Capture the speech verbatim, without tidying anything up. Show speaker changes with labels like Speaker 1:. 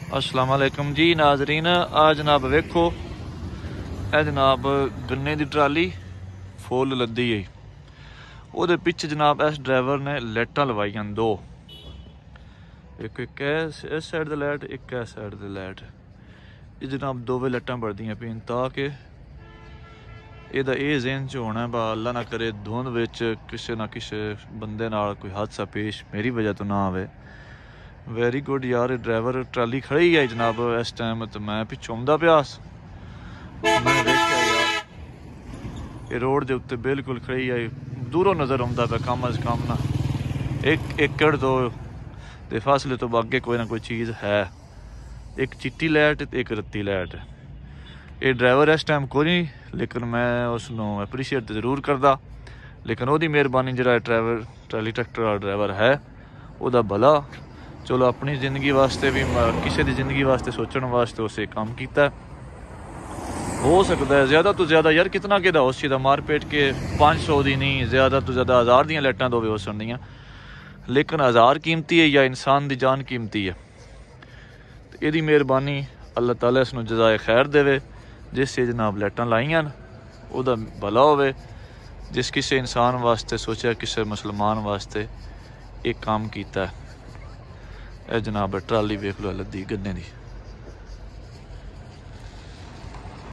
Speaker 1: अस्सलाम वालेकुम जी नाजरीन। आ जनाब वेखो ए जनाब गन्ने की ट्राली फुल लदी है। वो पिछे जनाब इस ड्राइवर ने लाइटां लवाइयां दो, एक एक इस साइड दी लाइट, एक इस साइड दी लाइट। ये जनाब दोवे लाइटां बरदियां पीन ताकि ਇਹਦਾ ਇਹ ਜ਼ਿਹਨ 'ਚ ਹੋਣਾ बा अल्लाह ना करे धुंध विच किसी ना किसी बंदे नाल कोई हादसा पेश मेरी वजह तो ना आवे। वेरी गुड यार। ड्राइवर ट्राली खड़ी है जनाब इस टाइम, तो मैं पिछों आउंदा पिया, मैं देखिया यार ये रोड के उत्ते बिल्कुल खड़ी है, दूरों नज़र आउंदा पिया कम अज कम ना एक एकड़ तो दे फासले तो अगे कोई ना कोई चीज़ है। एक चिट्टी लाइट, एक रत्ती लाइट। ये ड्राइवर इस टाइम कोई नहीं, लेकिन मैं उसनों एप्रीशिएट तो जरूर करदा। लेकिन वो मेहरबानी जो ड्राइवर ट्राली ट्रैक्टर वाला ड्राइवर है वह भला, चलो अपनी जिंदगी वास्ते भी किसी की जिंदगी वास्ते सोचने वास्ते उसे काम किया। हो सकता है ज़्यादा तो ज़्यादा यार कितना कि उस चीज़ का मारपेट के पाँच सौ की नहीं, ज़्यादा तो ज़्यादा हज़ार दियाँ लाइटां तो हो सकदियां, लेकिन हज़ार कीमती है या इंसान की जान कीमती है। तो यदी मेहरबानी अल्लाह ताला इसनूं जज़ाए खैर देवे। जिस जनाब लाइटां लाइयां उहदा भला होवे, जिस किसी इंसान वास्ते सोचा किसी मुसलमान वास्ते एक काम किया। यह जनाब ट्राली वेख लो लद्दी गन्ने दी।